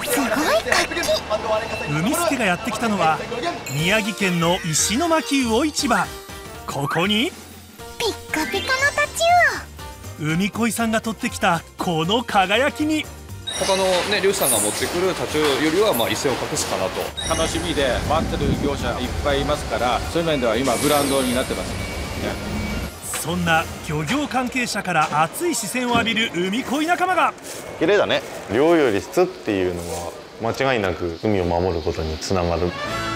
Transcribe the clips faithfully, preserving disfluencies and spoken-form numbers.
すごい活気。 海助がやってきたのは宮城県の石巻魚市場。ここにピッカピカのタチウオ、海恋さんが取ってきたこの輝きに他のね漁師さんが持ってくるタチウオよりはまあ一線を画すかなと。 楽しみで待ってる業者いっぱいいますから、そういう面では今ブランドになってます、ね。 そんな漁業関係者から熱い視線を浴びる海恋仲間が。 綺麗だね。量より質っていうのは間違いなく海を守ることにつながる。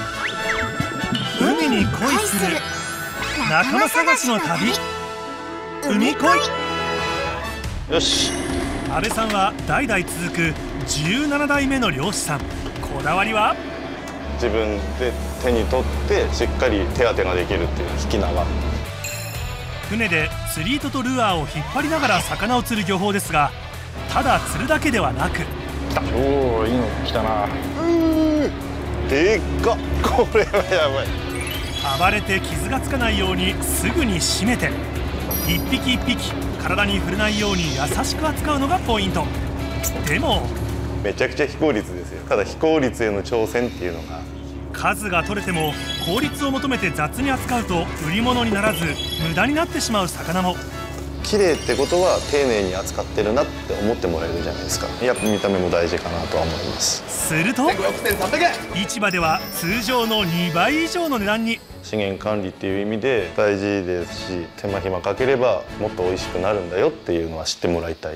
海に恋する仲間探しの旅、海恋。 よし。 安倍さんは代々続くじゅうななだいめの漁師さん。こだわりは自分で手に取ってしっかり手当てができるっていう引き長。 船で釣り糸とルアーを引っ張りながら魚を釣る漁法ですが、ただ釣るだけではなく。 来た。おお、いいの来たな。うーでっか。これはやばい。 暴れて傷がつかないようにすぐに締めて、一匹一匹体に触れないように優しく扱うのがポイント。でもめちゃくちゃ非効率ですよ。ただ非効率への挑戦っていうのが、 数が取れても効率を求めて雑に扱うと売り物にならず無駄になってしまう魚も。 綺麗ってことは丁寧に扱ってるなって思ってもらえるじゃないですか。やっぱ見た目も大事かなとは思います。 すると市場では通常のにばい以上の値段に。 資源管理っていう意味で大事ですし、手間暇かければもっと美味しくなるんだよっていうのは知ってもらいたい。